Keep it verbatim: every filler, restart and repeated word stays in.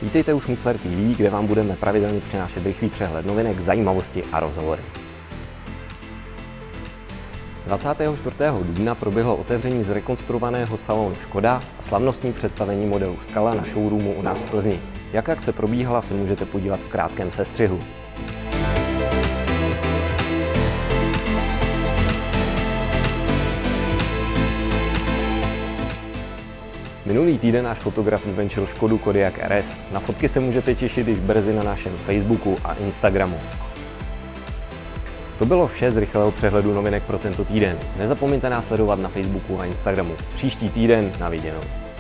Vítejte u Šmucler T V, kde vám budeme pravidelně přinášet rychlý přehled novinek, zajímavosti a rozhovory. dvacátého čtvrtého dubna proběhlo otevření zrekonstruovaného salonu Škoda a slavnostní představení modelu Scala na showroomu u nás v Plzni. Jak akce probíhala, se můžete podívat v krátkém sestřihu. Minulý týden náš fotograf vyvenčil Škodu Kodiaq R S. Na fotky se můžete těšit již brzy na našem Facebooku a Instagramu. To bylo vše z rychlého přehledu novinek pro tento týden. Nezapomeňte nás sledovat na Facebooku a Instagramu. Příští týden na viděnou.